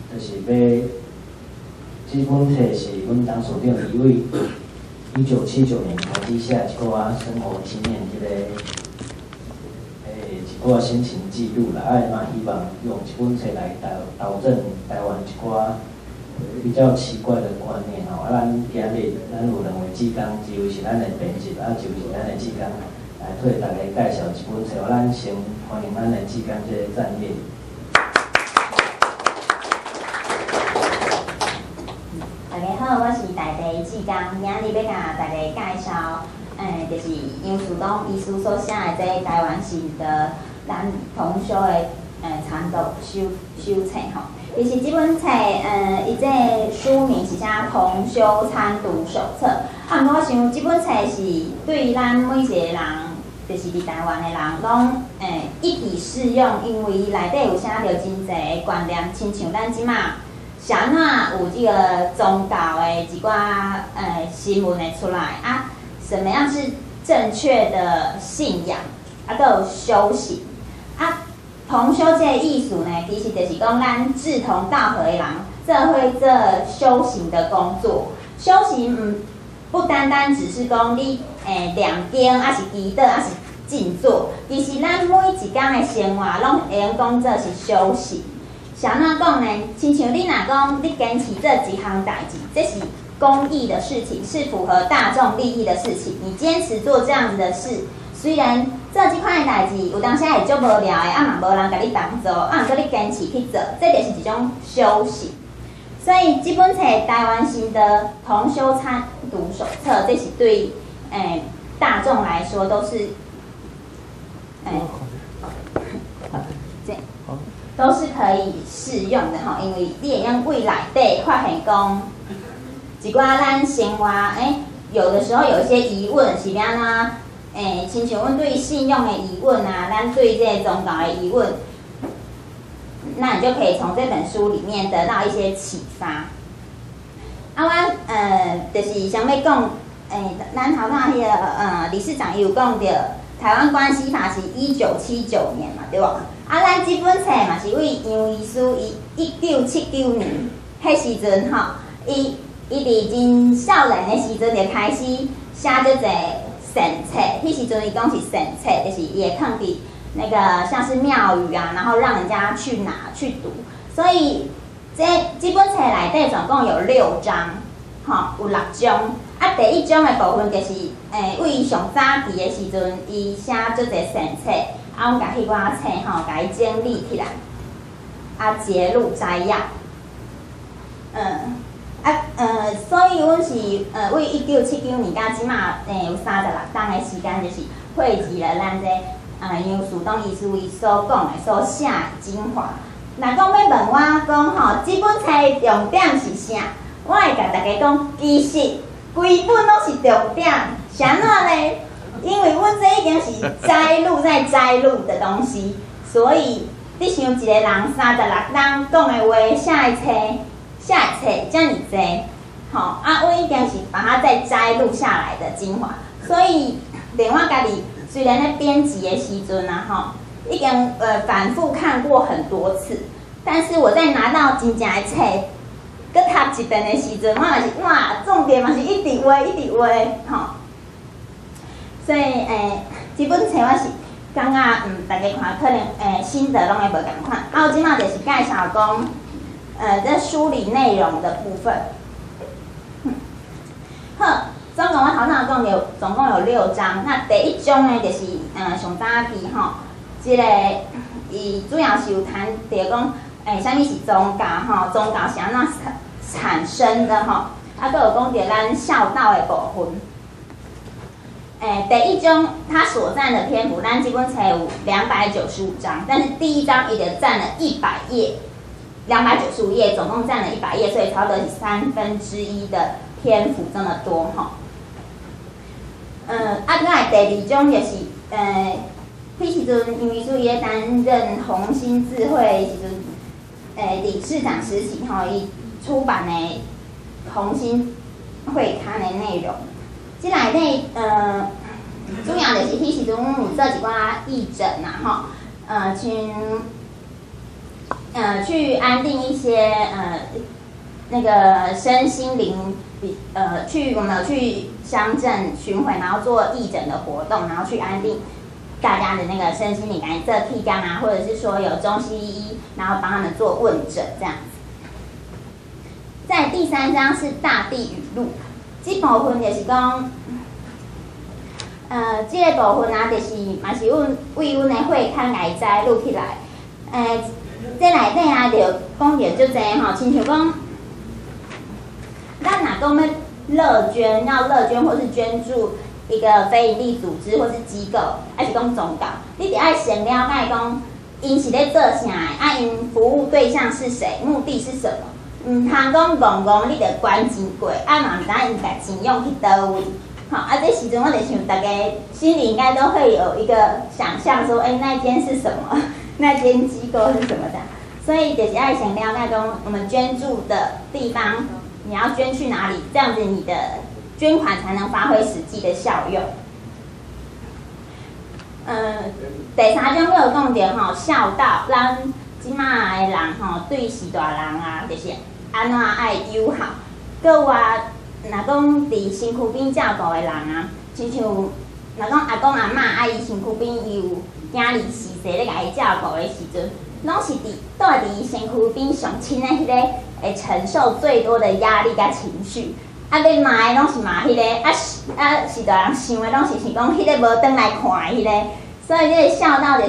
就是要这本册是阮当所长李伟1979年开始写一寡生活经验，一寡心情记录啦，嘛希望用这本册来导正台湾一寡比较奇怪的观念吼。咱今日咱有两位志工，一位是咱的编辑，一位是咱的志工，来替大家介绍这本册。咱先欢迎咱的志工这个站业。 大家好，我是台北志工，今日要甲大家介绍，就是杨树东医师所写的这台湾型的咱同修的参读手册吼。其实这本册，伊这书名是写《同修参读手册》。啊，毋过我想这本册是对咱每一个人，就是伫台湾的人，拢一体适用，因为内底有写着真侪观念，亲像咱即马。是安怎有这个宗教的一寡新闻会出来啊？什么样是正确的信仰？啊，都有修行啊。同修这个意思呢，其实就是讲咱志同道合的人，做伙做修行的工作。修行不单单只是讲你念经，还是祈祷，还是静坐。其实咱每一天的生活，拢会用讲这是修行。是安怎讲呢？亲像你若讲你坚持这几项代志，这是公益的事情，是符合大众利益的事情。你坚持做这样子的事，虽然做这款的代志有当时会足无聊的，嘛无人甲你帮助，毋过你坚持去做，这就是一种修行。所以这本册台湾型的同修参读手册，这是对大众来说都是都是可以适用的吼，因为你会用未来底发现讲一寡咱生活有的时候有一些疑问是安怎亲像阮对信用的疑问啊，咱对这个宗教的疑问，那你就可以从这本书里面得到一些启发。啊，我就是想要讲，咱头仔迄个理事长有讲到台湾关系法是1979年嘛，对无？啊，咱这本册嘛是为杨医师伊1979年迄时阵吼，伊伫真少年的时阵就开始写这个神册。迄时阵伊讲是神册，就是伊会放伫那个像是庙宇啊，然后让人家去拿去读。所以这本册内底总共有6章，吼，有6章。啊，第1章的部分就是为上早期的时阵，伊写做一个神册。啊，阮甲迄寡册吼，甲伊整理起来，啊，节录摘要，所以阮是为1979年到即马有36档的时间，就是汇集了咱这杨树东医师伊所讲的、所写的精华。若讲要问我讲吼，这本册重点是啥？我会甲大家讲，其实规本拢是重点，是安怎呢？因为阮这已经是摘录再摘录的东西，所以你想一个人36人讲的话，写的册这么多，吼阮已经是把它再摘录下来的精华，所以连我家己虽然在编辑的时阵啊，吼，已经反复看过很多次，但是我在拿到真正的册，搁读一遍的时阵，我嘛是哇，重点嘛是一直画，吼。所以这本册我是感觉大家看可能心得拢会无共款。啊，我即马就是介绍讲这书里内容的部分。好，总共我头先讲总共有6章。那第1章呢，就是上早期吼，即个伊主要是有谈着讲啥物是宗教吼，宗教是安怎产生的吼，啊，佫有讲着咱孝道的部分。第1章它所占的篇幅，咱这本册有295章，但是第1章伊就占了100页，295页，总共占了100页，所以差不多是1/3的篇幅这么多吼。再来第2章就是迄时阵杨医师伊咧担任红星智慧的时阵，理事长时期吼，伊出版的红星会刊的内容。即内底主要就是迄时阵阮有做一寡义诊啊吼，像去安定一些那个身心灵，我们有去乡镇巡回，然后做义诊的活动，然后去安定大家的那个身心灵，感觉这剃肛啊，或者是说有中西医，然后帮他们做问诊这样子。在第3章是大地语录，这部分就是讲，这个部分啊，就是嘛是为阮的会刊来摘录起来，这内底啊，就讲着足侪吼，亲像讲，咱若讲要乐捐或是捐助一个非营利组织或是机构，还是讲宗教，你得爱先了解讲，因是咧做啥的，因服务对象是谁，目的是什么。唔通讲戆，你得关钱过，嘛唔知因家钱用去倒位。好，这时阵我就想，大家心里应该都会有一个想象，说，那间是什么？那间机构是什么的？所以就是爱先了解讲，我们捐助的地方，你要捐去哪里，这样子你的捐款才能发挥实际的效用。第3种我有讲到吼，孝道，咱即马的人吼，对士大人啊，就是安怎爱友好。搁有啊，若讲伫身躯边照顾的人啊，亲像若讲阿公阿嬷伊身躯边伊有囝儿逝世咧，甲伊照顾的时阵，拢是住伫身躯边上亲的迄个，会承受最多的压力甲情绪。要骂的拢是骂迄个，士大人想的拢是讲迄个无转来看迄个，所以这个孝道就是，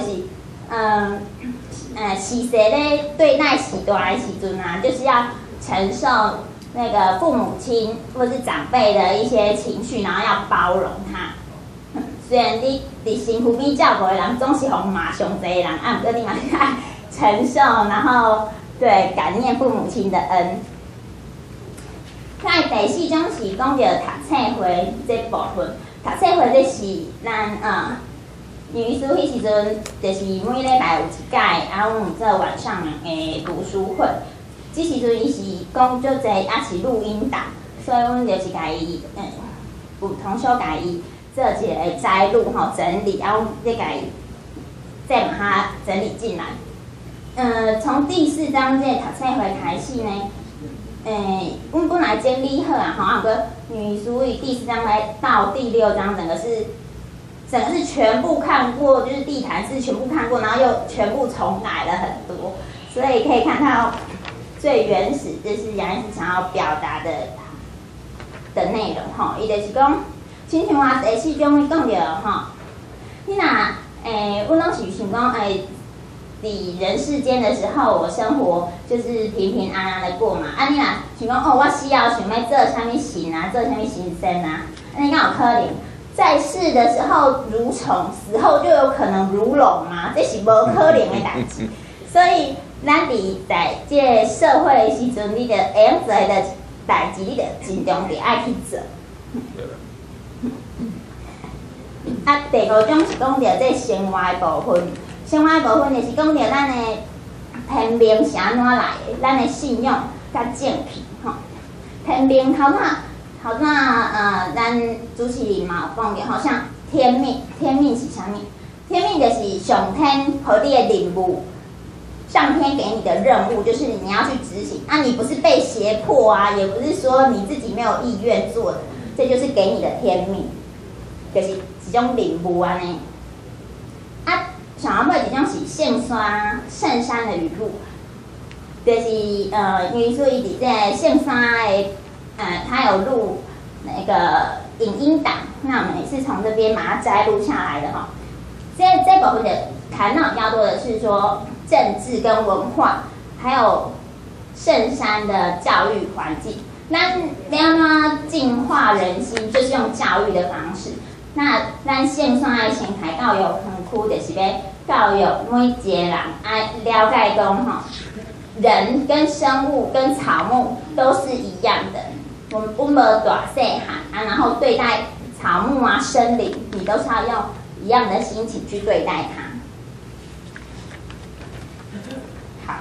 逝世咧对待士大的时阵啊，就是要承受那个父母亲或是长辈的一些情绪，然后要包容他。虽然你伫身躯边照顾的人总是互骂上侪人，毋过你嘛爱承受，然后对感念父母亲的恩。在第4种是讲到读册会这部分，读册会这是咱女医师迄时阵就是每礼拜有一届，啊，阮有做晚上的读书会。即时阵伊是讲足侪，也是录音档，所以阮就是甲伊有同修甲伊做一个摘录吼整理，然后再甲伊再把它整理进来。从第4章这个读册会开始呢。阮本来整理好啊，吼，不过女书以第4章来到第6章，整个是全部看过，就是地毯式全部看过，然后又全部重改了很多，所以可以看到最原始就是杨医师想要表达的内容吼，伊就是讲，亲像我第4章讲到吼，你若阮拢是想讲伫人世间的时候，我生活就是平平安安的过嘛。你若想讲我死后想要做啥物神啊，做啥物神仙啊，安尼敢有可能？在世的时候如虫，死后就有可能如龙嘛？这是无可能的代志。所以咱在这个社会的时阵，你着会用做的代志，你着尽量地爱去做。第5种是讲到这生活的部分。生活的部分就是讲到咱的天命是安怎来的，咱的信用甲正气吼。天命头咱主持人嘛有讲着，好像天命是啥物？天命就是上天予你的任务，上天给你的任务就是你要去执行。你不是被胁迫啊，也不是说你自己没有意愿做的，这就是给你的天命，就是一种任务安尼。上尾一种是圣山的语录，就是因为说伊伫这圣山的他有录那个影音档，那我们也是从这边把它摘录下来的哈。这部分的谈到比较多的是说政治跟文化，还有圣山的教育环境。那要怎净化人心，就是用教育的方式。那咱圣山的生态教育园区就是要教育每一个人了解讲吼，人跟生物跟草木都是一样的。我们大细汉然后对待草木啊、森林，你都是要用一样的心情去对待它。好，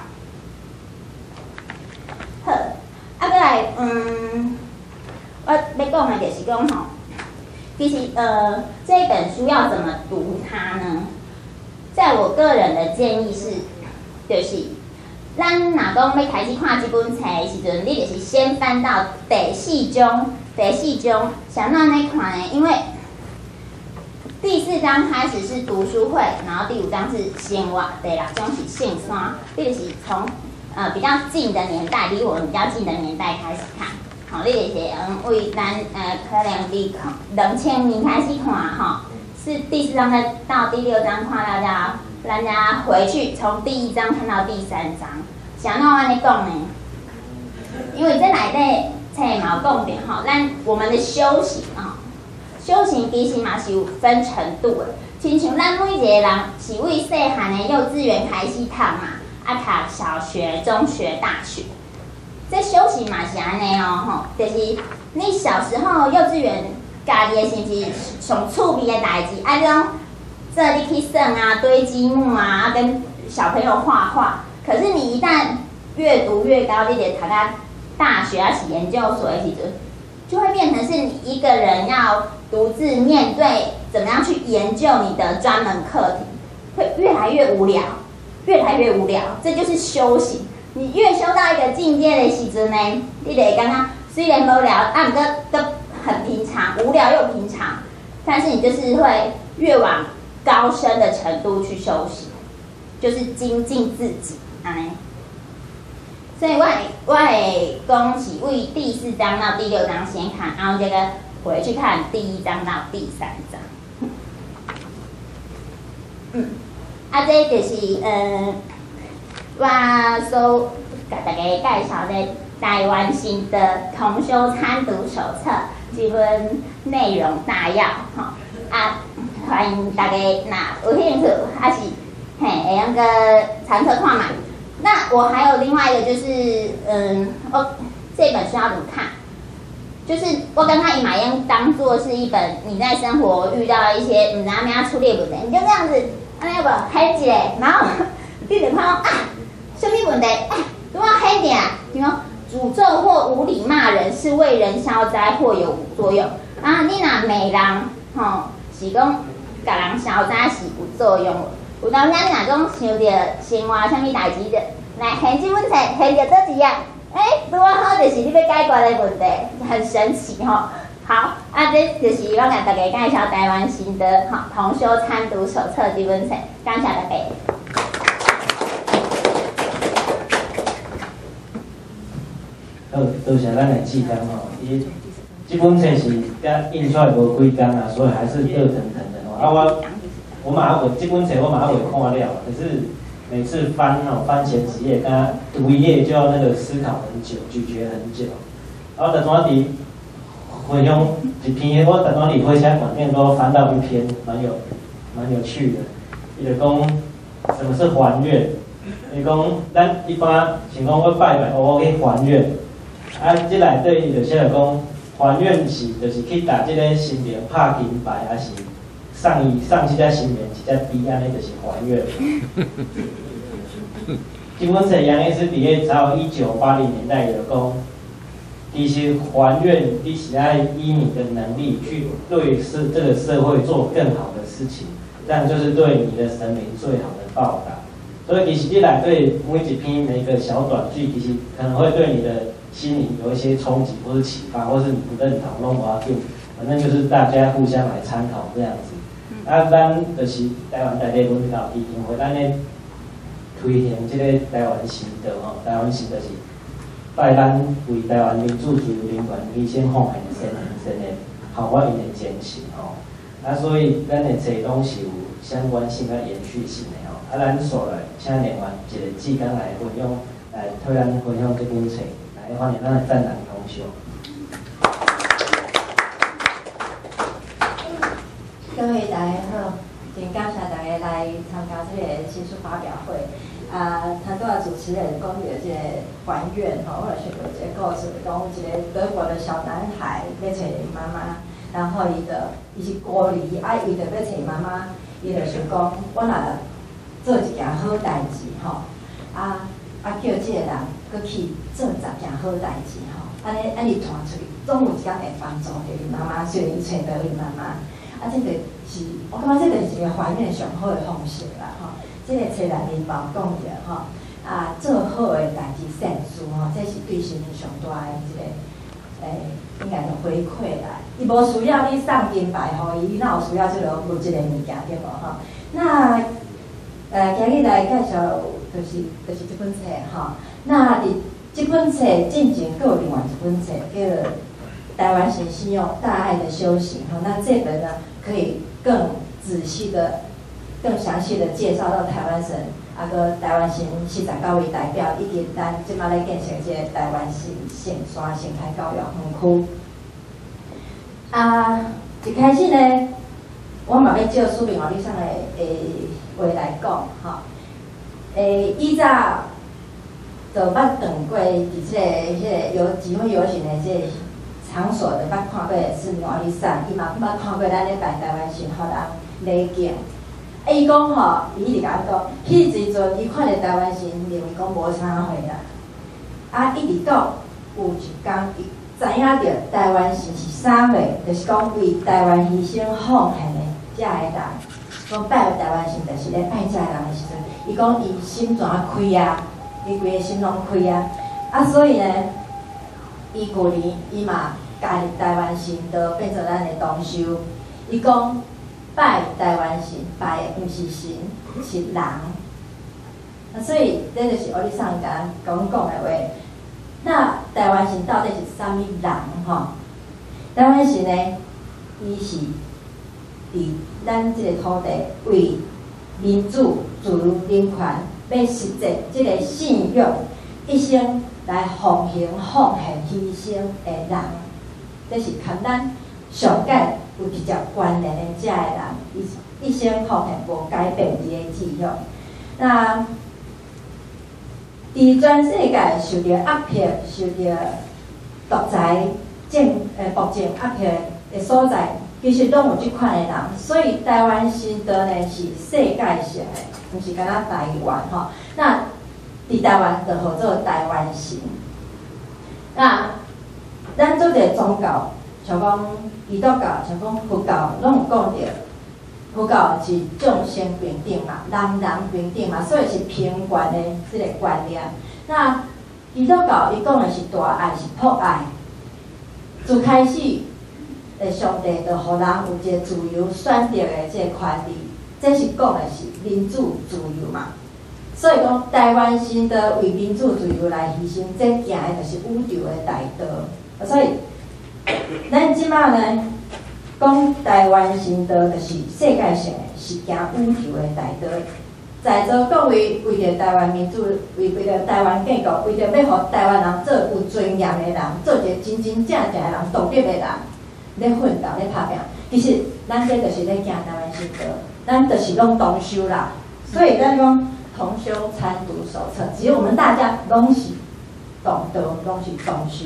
好，再来，我要讲的就是讲吼。其实这本书要怎么读它呢？在我个人的建议是，就是咱若讲要开始看这本册的时阵，你就是先翻到第4章。想怎安尼看呢？因为第4章开始是读书会，然后第5章是生活，第6章是圣山。你就是从比较近的年代，离我们比较近的年代开始看。好，你就是为咱可能离2000年开始看吼，是第4章到第6章看了之后，咱家回去从第1章看到第3章。想怎安尼讲呢？因为这内底册嘛有讲着吼，我们的修行修行其实嘛是有分程度的。亲像咱每一个人是为细汉的幼稚园开始读嘛，读小学、中学、大学。这修行嘛是安尼吼，就是你小时候幼稚园家己的是不是上趣味的代志？种这你去算啊、堆积木啊，跟小朋友画画。可是你一旦越读越高，你得读到大学啊、是研究所的时阵，就会变成是你一个人要独自面对怎么样去研究你的专门课题，会越来越无聊，这就是修行。你越修到一个境界的时阵呢，你就会感觉虽然无聊，但不过都很平常，无聊又平常，但是你就是会越往高深的程度去修行，就是精进自己。所以我会讲是为第4章到第6章先看，然后这个回去看第1章到第3章。这就是我所甲大家介绍的台湾型的同修参读手册这本内容大要欢迎大家若有兴趣，还是会用个参考看嘛。那我还有另外一个就是，这本书要怎么看？就是我跟他伊嘛用当做是一本你在生活遇到一些唔知安怎处理问题，你就这样子，安尼无写一个，然后你就看什么问题？如果写点，比如诅咒或无理骂人是为人消灾或有副作用，你若骂人，是讲甲人消灾是有作用的。有当时你若讲想着生活啥物代志的，来现这本册现着倒一样，拄好就是你要解决的问题，很神奇吼。好，这就是我甲大家介绍台湾新的同修参读手册这本册，感谢大家。 好，多谢咱的志刚伊这本册是甲印出来无几工所以还是热腾腾的我马上这本册我马上看了，可是每次翻前几页，跟他读一页就要那个思考很久，咀嚼很久。然后等到底回用一篇，我等到你回家馆面都翻到一篇，蛮有趣的。伊就讲什么是还愿，伊讲咱一般像讲我拜拜，我去还愿，这内底伊就写讲还愿是就是去打这个心灵拍金牌，还是上这只心愿，一只猪，安尼就是还愿。这本册杨医师伫个早1980年代有讲，其实还愿你是要依你的能力去对这个社会做更好的事情，这样就是对你的神明最好的报答。所以其实你来对每一篇每一个小短句，其实可能会对你的心灵有一些冲击或是启发，或是你不认同弄不要紧，反正就是大家互相来参考这样子。咱就是台湾在地文教基金会，咱咧推行这个台湾新道台湾新道是拜咱为台湾民主自由人权牺牲奉献的先的合法因的精神所以咱的册拢是有相关性甲延续性的咱所来请另外一个志刚来分享，来推咱分享这本册，来欢迎咱的赞人同修。 各位大家好，真感谢大家来参加这个新书发表会。他都主持人讲的这个还愿我就想到一个故事，讲一个德国的小男孩要找妈妈，然后伊是孤儿，伊就要找妈妈，伊就想讲，我若做一件好代志叫这个人搁去做10件好代志安尼传出去，总有一天会帮助到伊妈妈，虽然伊找到伊妈妈。这就是我感觉这就是一个还愿上好的方式啦这个册内面包讲着做好的代志善事吼，这是对神上大的一个应该就回馈来。伊无需要你送金牌互伊，哪有需要即个物质的物件对无吼？那今日来介绍就是这本册吼。那伫这本册进前，佫有另外一本册叫《台湾神信用大爱的修行》吼。那这本呢，可以更仔细的、更详细的介绍到台湾神。个台湾神49位代表，以及咱即摆咧建成即个台湾神圣山生态教育园区。一开始呢，我嘛要照苏明华理事长的话来讲，吼，以早就捌转过伫即个集会游行的即个场所，就捌看过苏明华理事长，伊嘛捌看过咱咧办台湾神互人礼敬。伊讲吼，伊直甲我讲，迄时阵伊看着台湾神，认为讲无啥货啦。一直到有一天，伊知影着台湾神是啥货，就是讲为台湾牺牲奉献的遮个人。讲拜台湾神，就是咧拜遮个人的时阵，伊讲伊心全开啊，伊规个心拢开啊。所以呢，伊旧年伊嘛加入台湾神，就变成咱的同修。伊讲。拜台湾神，拜的毋是神，是人。所以这就是我哋上讲的话。那台湾神到底是啥物人吼？台湾神呢，伊是伫咱即个土地为民主、自由、人权，要实践即个信用，一生来奉献、奉献、牺牲的人，这是跟咱上界。有直接关联的遮个人，一生奉献无改变伊的志向。那伫全世界受到压迫、受到独裁暴政压迫的所在，其实拢有即款的人。所以台湾神道呢是世界性的，毋是干那台湾吼。那伫台湾就号做台湾神。那咱做者宗教，像讲。基督教像讲佛教，拢有讲着，佛教是众生平等嘛，人人平等嘛，所以是平权的即个观念。那基督教伊讲的是大爱，是博爱。自开始，上帝就互人有一个自由选择的即个权利，这是讲的是民主自由嘛。所以讲台湾神道为民主自由来牺牲，这行的就是宇宙的大道。所以。咱即马呢，讲台湾神道就是世界性的，是行宇宙的大道。在座各位为着台湾民主，为着台湾建国，为着要互台湾人做有尊严的人，做一个真真正正的人，独立的人，咧奋斗咧拍拼。其实咱这就是咧行台湾神道，咱就是拢同修啦。所以咱讲同修参读手册，只有我们大家拢是同道，拢是同修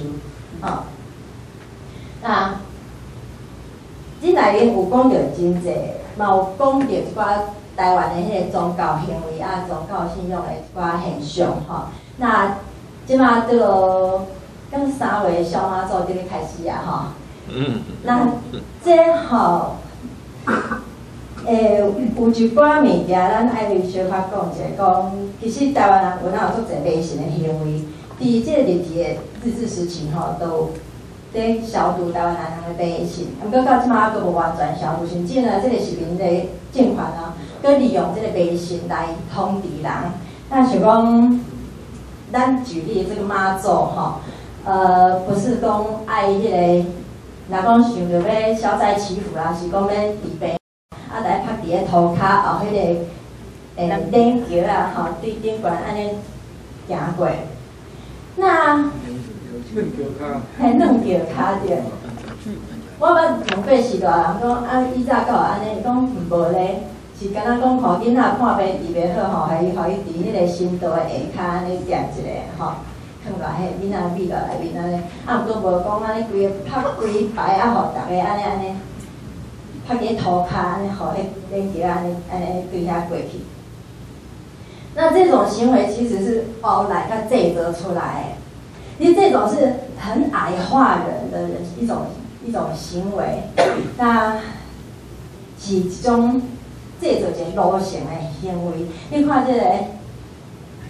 那即内面有讲到真济，嘛有讲到一寡台湾的迄个宗教行为宗教信仰的一寡现象吼。那即马这个刚3月小妈祖就咧开始吼。那这吼，有一寡物件，咱爱为小可讲者，讲其实台湾人有哪有足侪迷信的行为，伫即个日子的日治时期吼都。咧消除台湾人的迷信，毋过到即马还佫无完全消除，甚至呢，即个是民的政权佫利用即个迷信来统治人。那像讲，咱举例这个妈祖吼，不是讲爱迄个，若讲想着要消灾祈福啦，是讲要治病，来拍伫个涂骹后迄个链桥吼，对顶悬安尼行过，那。嘿，软脚骹着。我捌问过是大人讲，以早到安尼，伊讲无咧，是敢若讲互囡仔看病治袂好吼，互伊伫迄个心道的下骹安尼垫一个吼，放落迄囡仔米落内面安尼。毋过无讲安尼规个拍规排互逐个安尼拍伫涂骹安尼，互迄链桥安尼对遐过去。那这种行为其实是后来才制造出来的。其实这种是很矮化人的一种行为，那是一种制造一个路线的行为。你看这个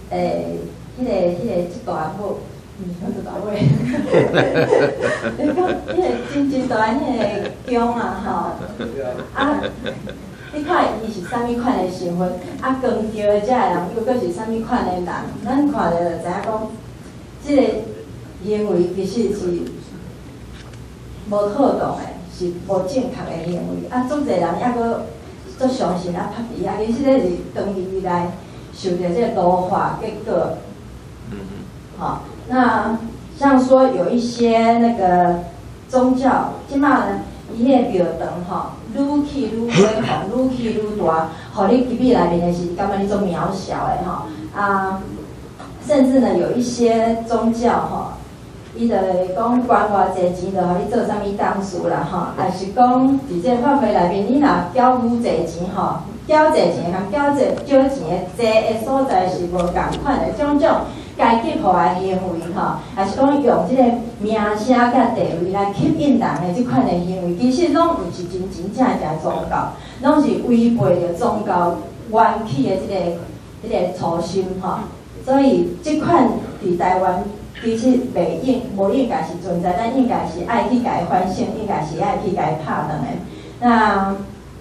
一大母，一大尾，你讲真大迄个姜啊吼，啊，你看伊是啥物款的身份，啊，光着的遮个人又搁是啥物款的人，咱看着就知影讲，即个行为其实是无妥当的，是无正确的行为，啊，足侪人抑搁足相信啊拍伊啊，其实这是长期以来受到这个毒化结果。好，那像说有一些那个宗教，即马呢，伊迄个庙堂吼，愈去愈辉煌，愈去愈大，互你入去内面的是感觉你做渺小的吼啊，甚至呢有一些宗教吼，伊就会讲捐偌济钱，就互你做啥物当事啦吼，也是讲伫这法会内面，你若缴愈济钱吼，缴济钱含缴济少钱的济的所在是无共款的，种种。该吸互的行为吼，也是讲用即个名声甲地位来吸引人的即款的行为，其实拢毋是真正的宗教，拢是违背着宗教原起的即个初心吼。所以即款伫台湾其实无应该是存在，咱应该是爱去甲伊反省，应该是爱去甲伊拍断的。那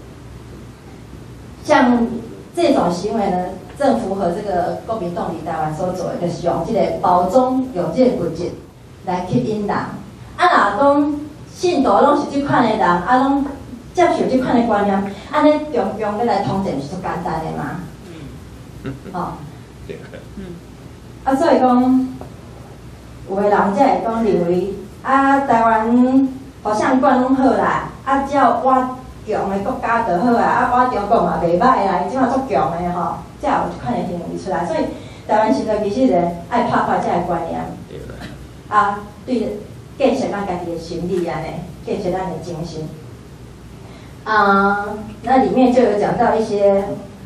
像这种行为呢？正符合这个国民党伫台湾所做的，就是用这个包装，用这个物质来吸引人。啊，若讲信徒拢是即款的人，啊，拢接受即款的观念，安尼中共要来统治是足简单的嘛？吼、啊，所以讲，有的人才会讲认为，啊，台湾互啥管拢好啦，啊，只要我强的国家就好啊，啊，我中国嘛袂歹啦，伊即马足强的吼。才有即款的行为出来，所以台湾现在其实人爱拍这个观念，啊，对建设咱家己的心理安尼，建设咱的精神。那里面就有讲到一些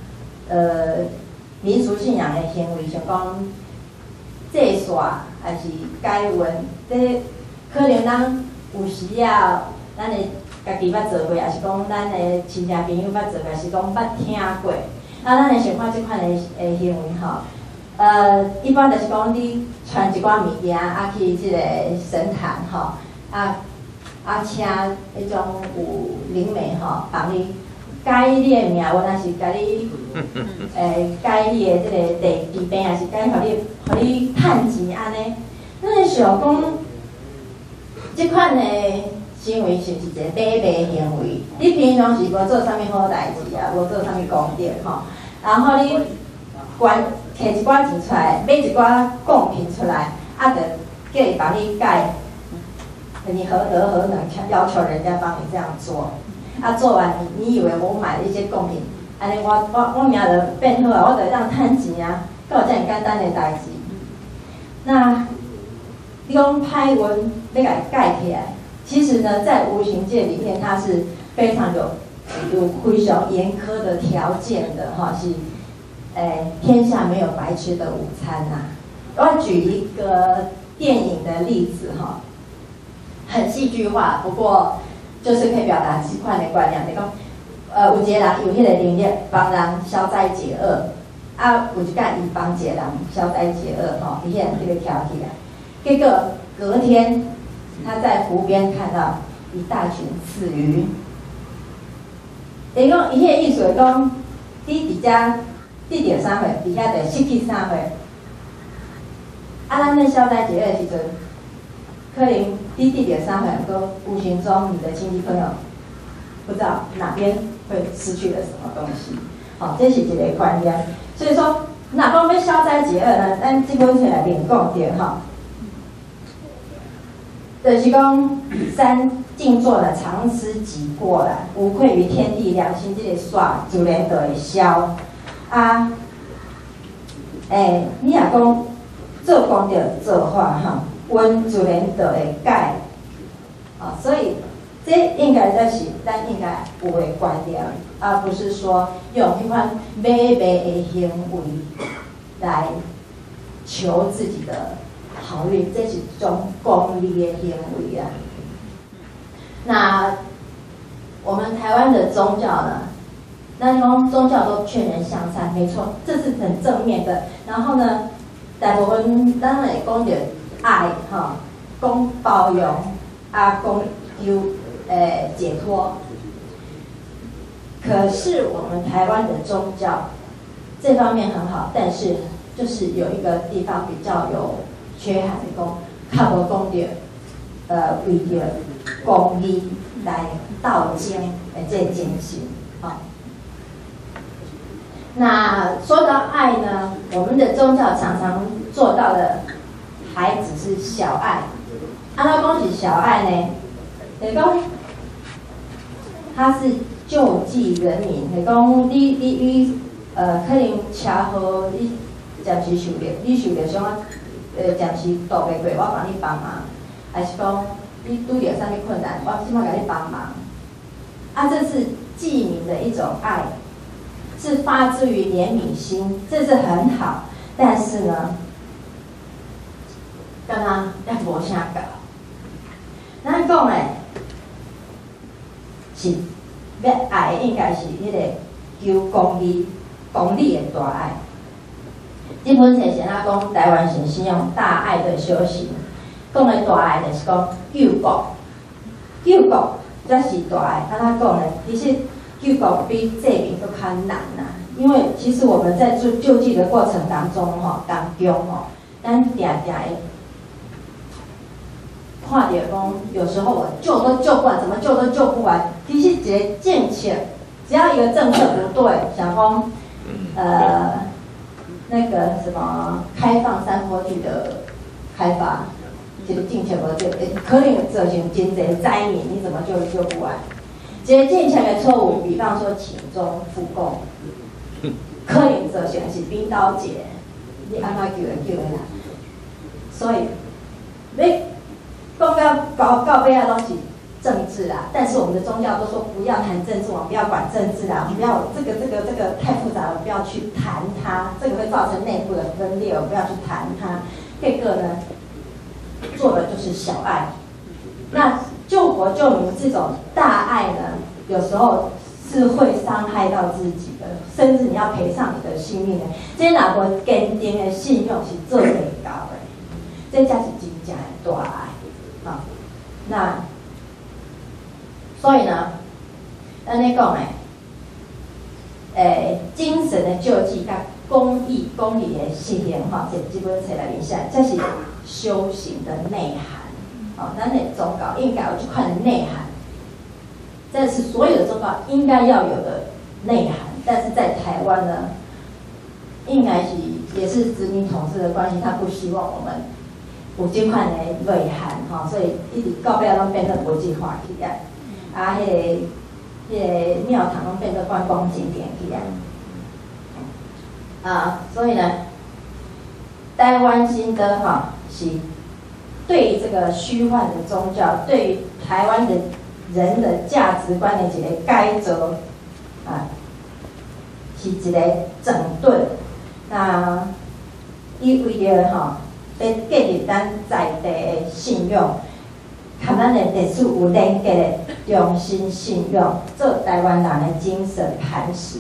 民俗信仰的行为，像讲祭祀还是解瘟，这可能咱有时啊，咱的家己捌做过，还是讲咱的亲戚朋友捌做过，还是讲捌听过。啊，咱会想看即款的行为吼，一般就是讲你传一寡物件啊去即个神坛吼，请迄种有灵媒吼帮你改你的命运，还是甲你改你的即个疾病，还是改互你趁钱安尼，咱会想讲即款的行为是不是一个买卖行为？你平常是无做啥物好代志啊，无做啥物功德吼，然后你摕一寡钱出来，买一寡贡品出来，啊，就叫伊帮你改，你何德何能要求人家帮你这样做？啊，做完你以为我买了一些贡品，安尼我命就变好啊，我就当趁钱啊，敢有这样简单的代志？那你讲歹运要甲伊改起来？其实呢，在无形界里面，它是非常有非常严苛的条件的哈，是，天下没有白吃的午餐呐。我举一个电影的例子哈，很戏剧化，不过就是可以表达几款的观念。你讲，有一个人有迄个能力帮人消灾解厄，啊，有一个伊帮一个人消灾解厄吼，伊迄个跳起来，结果隔天。他在湖边看到一大群刺鱼，伊讲伊迄个意思是讲，你伫遮得到啥货，伫遐就失去啥货。啊，咱咧消灾解厄的时阵，可能你得到啥货，都无形中你的亲戚朋友不知道哪边会失去了什么东西。好，这是一个观念。所以说，哪方面消灾解厄呢？咱基本上来练讲着哈。就是讲，三静坐了，常思己过了，无愧于天地良心，这个煞自然就会消。啊，你若讲做功德做法哈，运自然就会改。啊，所以这应该就是咱应该有的观念，而不是说用迄款买卖的行为来求自己的。好运，这是一种功利的行为啊。那我们台湾的宗教呢？那讲宗教都劝人向善，没错，这是很正面的。然后呢， 大部分咱会讲着爱吼，讲包容，啊讲解脱。可是我们台湾的宗教这方面很好，但是就是有一个地方比较有缺憾的讲，较无讲着为着公义来道经的这个精神，好。那说到爱呢，我们的宗教常常做到的还只是小爱。安怎讲是小爱呢？就是讲，它是救济人民。就是讲，你可能车祸，你暂时受着伤暂时渡袂过，我帮你帮忙。还是讲，你拄着啥物困难，我即马甲你帮忙。啊，这是济民的一种爱。是发自于怜悯心，这是很好。但是呢，刚刚要无啥搞。咱讲诶，是要爱，应该是迄个求公理的大爱。这本册是咱讲台湾神信仰大爱的修行，讲的大爱就是讲救国才是大爱。安怎讲呢？其实。救国比这边都较难呐，因为其实我们在做救济的过程当中咱常常会看到讲，有时候我救都救不完，怎么救都救不完。其实一个政策，只要一个政策不对，像讲那个什么开放山坡地的开发，这个政策无对，可能造成真侪灾民，你怎么救不完？一个政策的错误，比方说请中复工，可能造成是冰刀节，你安怎救的啦？所以，你讲到尾啊，拢是政治啦。但是我们的宗教都说不要谈政治，我们不要管政治啦，我们不要这个太复杂了，不要去谈它，这个会造成内部的分裂，我们不要去谈它。这个呢，做的就是小爱。那救国救民这种大爱呢，有时候是会伤害到自己的，甚至你要赔上你的性命的。这哪个坚定的信用是做最高的，这才是真正的大爱啊。那所以呢，咱咧讲精神的救济甲公理的实行这本册来面写，这是修行的内涵。咱的宗教应该有这块的内涵，这是所有的宗教应该要有的内涵。但是在台湾呢，应该是也是殖民统治的关系，他不希望我们有这块的内涵所以一直到尾拢变成国际化起来，迄个庙堂拢变成观光景点起来。所以呢，台湾新的是。对于这个虚幻的宗教，对于台湾的人的价值观的一个改造是一个整顿。那伊为了要建立咱在地的信用，和咱的历史有连结的中心信用，做台湾人的精神磐石。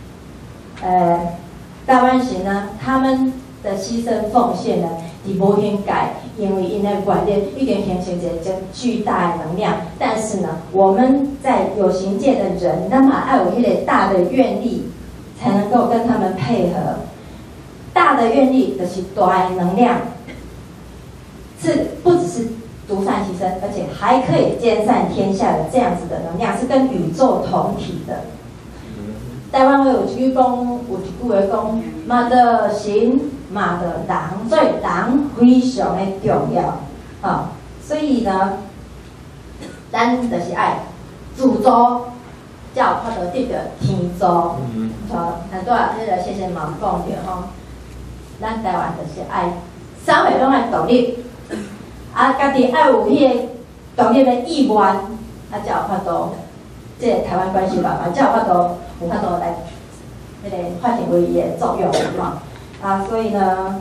台湾人呢，他们的牺牲奉献呢，无限改，因为因的观念已经形成一个巨大的能量。但是呢，我们在有形界的人，那么要有一个大的愿力，才能够跟他们配合。大的愿力就是大的能量，是不只是独善其身，而且还可以兼善天下的这样子的能量，是跟宇宙同体的。台湾话有一句话讲，马的行，马的人，所以人非常的重要所以呢，咱就是爱自助，才有法度得到天助。很多迄个先生嘛讲着咱台湾就是爱，啥货拢爱独立，家己爱有迄个独立的意愿，才有法度，这个台湾关系吧，才有法度来迄个发展为伊的作用所以呢，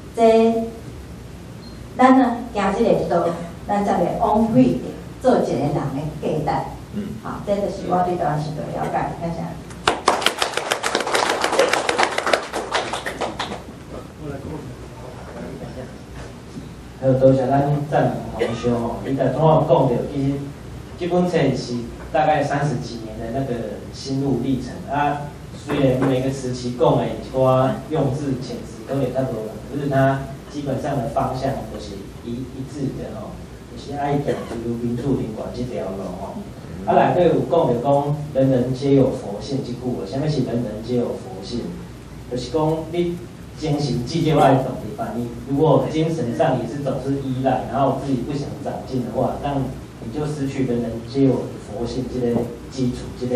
咱呢行这个道，咱才袂枉费做一个人的价值。这就是我对台湾史的了解，感谢。 好，多谢咱赞同修吼，伊在总有讲到，其实这本册是大概30几年的那个心路历程啊。虽然每个时期讲的一寡用字遣词都有差不多，可是它基本上的方向都是一致的吼，就是爱行就是民主灵管这条路吼。啊，内底有讲着讲人人皆有佛性这句话，啥物是人人皆有佛性？就是讲你精神既就爱动力吧，你如果精神上也是总是依赖，然后自己不想长进的话，那你就失去人人皆有佛性这个基础，这个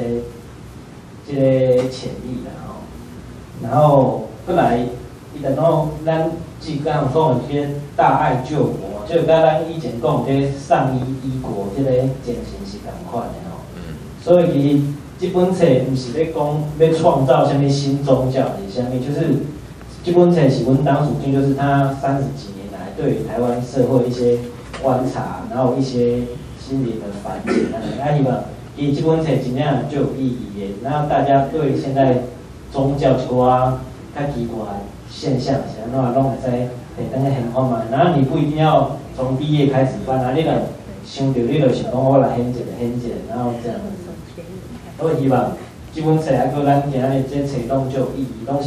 潜力啦吼。然后过来，伊就讲咱即刚有讲的这个大爱救国，就甲咱以前讲这上医医国这个精神是同款的吼。所以其实这本册不是咧讲要创造什么新宗教，是啥物，就是这本册是阮党主君，就是他30几年来对台湾社会一些观察，然后一些心理的反省啊，希望伊这本册真正就有意义的，然后大家对现在宗教一寡较奇怪的现象是安怎，拢会使会当个现看嘛。然后你不一定要从毕业开始办啊，你若想到你就是讲我来显一个，然后这样。我希望这本册还佫咱今日这册拢就有意义，拢是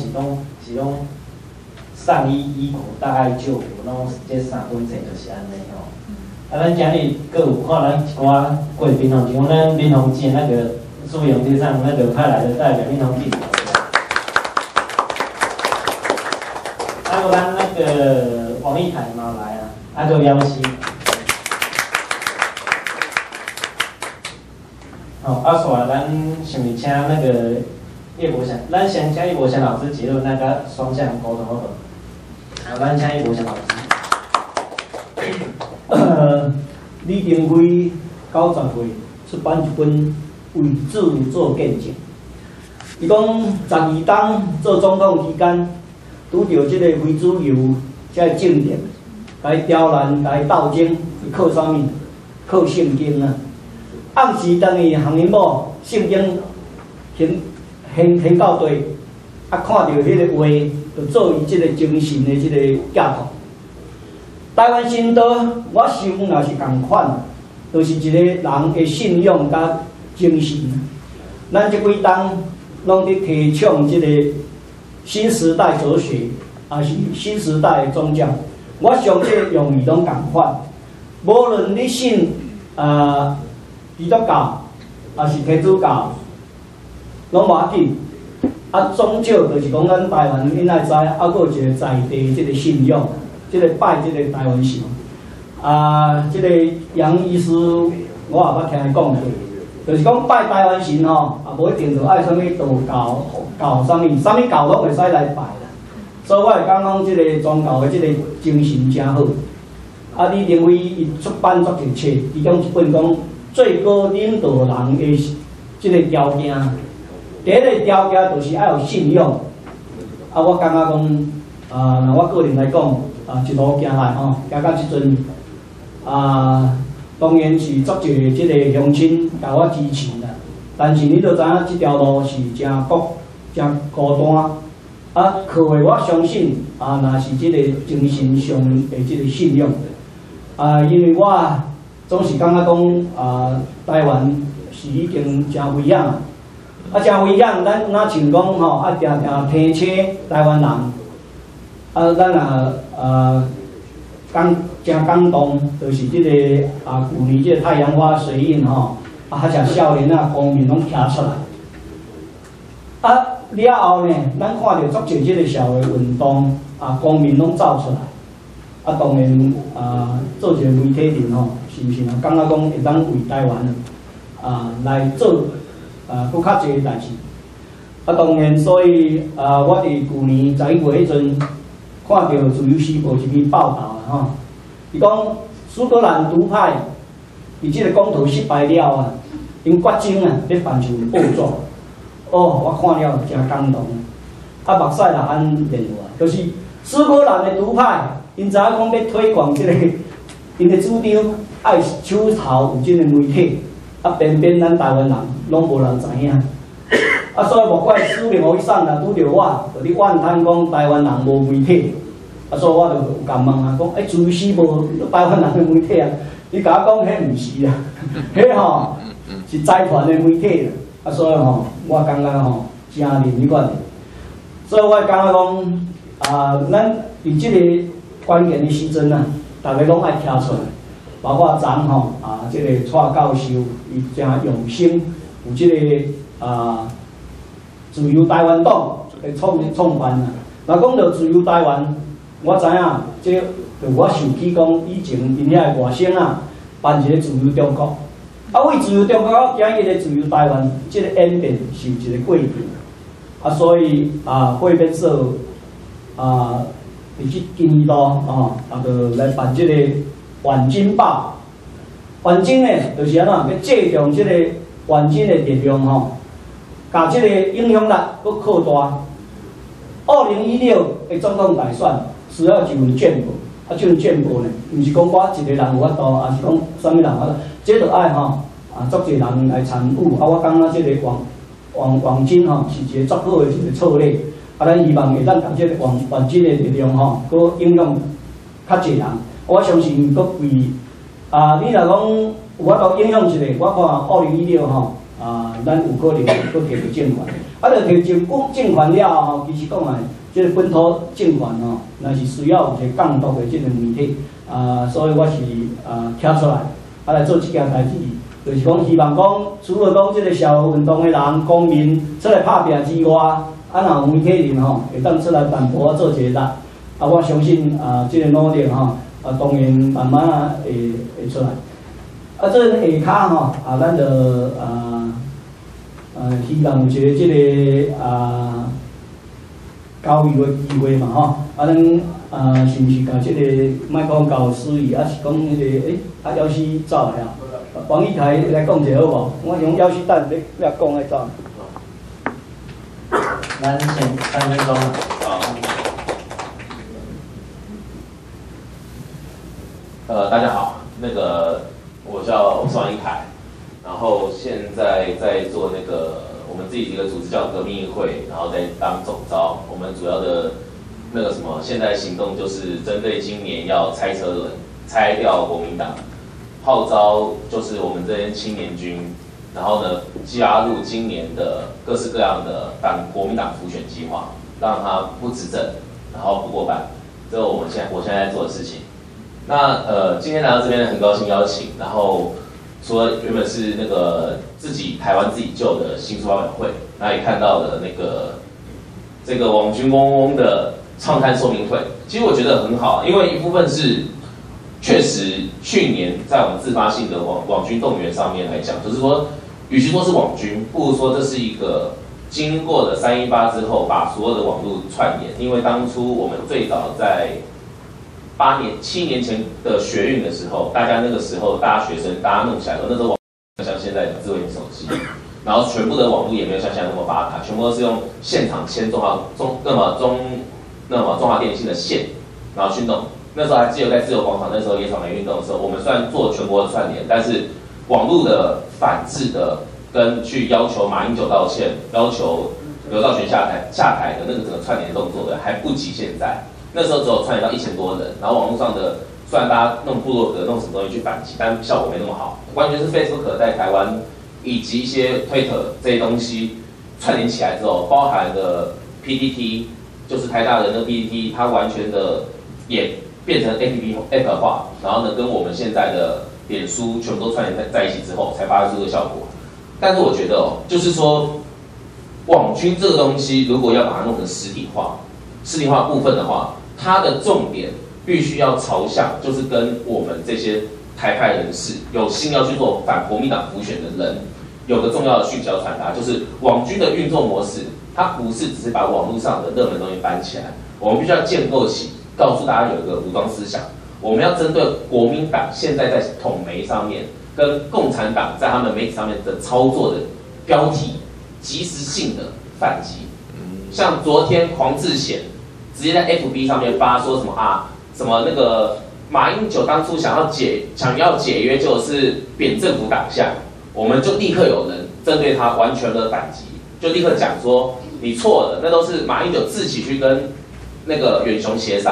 上医国大爱救国，拢这3本册就是安尼吼。啊，咱今日佫有看咱一寡贵宾吼，就讲咱民宏记那个苏永之上那个派来的代表民宏记。还有咱那个王义凯嘛来啊，还有姚希。好，煞咱想请那个叶伯祥，咱先请叶伯祥老师结论那个双向沟通好不好？好，咱请叶伯祥老师。 李登辉90岁出版一本《为自由做见证》。伊讲12当做总统期间，拄着即个非主流遮政敌来刁难、来斗争，是靠啥物？靠圣经啊！暗时当伊行因某圣经显到地，啊看到迄个话，就做伊即个精神的即个寄托。台湾新岛，我想也是共款，就是一个人的信仰甲精神。咱即几当拢伫提倡即个新时代哲学，也是新时代的宗教。我想即个用意拢共款，无论你信基督教也是天主教，拢无要紧。啊，宗教就是讲咱台湾应该知，啊，佫有一个在地即个信仰。即个拜即个台湾神，即个杨医师，我也捌听伊讲过，就是讲拜台湾神吼，也无一定就爱啥物道教啥物教拢会使来拜啦。所以我会讲即个宗教的即个精神真好。啊，李登辉伊出版足一册，其中一本讲最高领导人的即个条件，第一个条件就是爱有信仰。啊，我感觉讲，若我个人来讲。一路行来吼，行到即阵，当然是足侪即个乡亲甲我支持啦。但是你着知影，即条路是真孤单。啊，靠的我相信，若是即个精神上的即个信仰。因为我总是感觉讲，台湾是已经真危险啊，真危险。咱若像讲吼，定定提醒台湾人。咱真感动，就是即个去年即个太阳花水印吼，遐只少年公民拢徛出来。了后呢，咱看到足侪即个社会运动，公民拢走出来。当然做一个媒体人吼，是毋是感觉讲会当为台湾来做搁较侪代志。当然，所以我伫去年11月迄阵。看到《自由时报》一篇报道啦吼，伊讲苏格兰独派伫即个公投失败了因决争咧办像报纸，我看了真感动。目屎也安流啊，就是苏格兰的独派，因知影讲要推广即个，因的主张爱手头有即个媒体，偏偏咱台湾人拢无人知影。所以莫怪输赢互伊送啦，拄着我，就咧怨叹讲台湾人无媒体。 所以我就有甲问啊，讲自由死无台湾人的媒体啊，伊甲我讲，迄毋是啊，迄吼是财团的媒体啦。所以吼，我感觉吼真灵你款。所以我感觉讲咱伫即个关键的时阵啊，大家拢爱听出来，包括昨吼即个蔡教授伊真用心，有即个自由台湾党的创办啊。若讲到自由台湾，我知影即就我想起讲以前因遐的外省啊，办一个自由中国，为自由中国到今日的自由台湾，即个演变是一个过程。所以会变社伫即今年度就来办即个晚金报。晚金呢，就是安怎要借重即个晚金的力量甲即个影响力搁扩大。2016的总统大选需要一份简报，这份简报呢，毋是讲我一个人有法度，也是讲啥物人有法度，这着爱足侪人来参与。我感觉即个黄金是一个足好的一个策略。咱希望会当甲即个黄金的力量搁影响较侪人。我相信搁为你若讲有法度影响一个，我看2016咱有可能搁摕到政权。就摕政权了后，其实讲即个本土政权那是需要有一个监督的即个媒体所以我是站出来来做即件代志。就是讲，希望讲，除了讲即个社会运动的人、公民出来拍拼之外，若有媒体人会当出来淡薄做一个力。我相信即个努力当然慢慢会出来。这下骹咱就希望有一个即个交流的机会嘛咱是毋是甲即个莫讲交司仪，是讲迄个要是走了。王一台来讲者好无？我用要是等你来讲来走。 咱先3分钟。 大家好，我叫王一凯，然后现在在做我们自己一个组织叫革命议会，然后在当总召。我们主要的现在行动就是针对今年要拆车轮，拆掉国民党。号召就是我们这些青年军，然后呢加入今年的各式各样的国民党辅选计划，让他不执政，然后不过半，这是我现在在做的事情。那今天来到这边很高兴邀请，然后除了原本是台湾自己救的新书发表会，那也看到了这个网军嗡嗡的创刊说明会，其实我觉得很好，因为一部分是。确实，去年在我们自发性的网军动员上面来讲，就是说，与其说是网军，不如说这是一个经过了318之后，把所有的网络串联。因为当初我们最早在7年前的学运的时候，大家学生大家弄起来了，那时候网像现在的智慧型手机，然后全部的网络也没有像现在那么发达，全部都是用现场牵中华电信的线，然后去弄。那时候还只有在自由广场，那时候野草莓运动的时候，我们虽然做全国的串联，但是网络的反制的跟去要求马英九道歉，要求刘兆玄下台的整个串联动作的还不及现在。那时候只有串联到1000多人，然后网络上的虽然大家弄部落格弄什么东西去反击，但效果没那么好，完全是 Facebook 在台湾以及一些 Twitter 这些东西串联起来之后，包含了 PTT， 就是台大的那个 PTT， 它完全的也变成 App 化，然后呢，跟我们现在的脸书全部都串联在一起之后，才发挥出这个效果。但是我觉得就是说，网军这个东西，如果要把它弄成实体化部分的话，它的重点必须要朝向，就是跟我们这些台派人士有心要去做反国民党辅选的人，有个重要的讯息要传达，就是网军的运作模式，它不是只是把网络上的热门东西搬起来，我们必须要建构起。告诉大家有一个武装思想，我们要针对国民党现在在统媒上面跟共产党在他们媒体上面的操作的标题，及时性的反击。像昨天黄志贤直接在 FB 上面发说什么马英九当初想要解约就是扁政府党项，我们就立刻有人针对他完全的反击，就立刻讲说你错了，那都是马英九自己去跟远雄协商，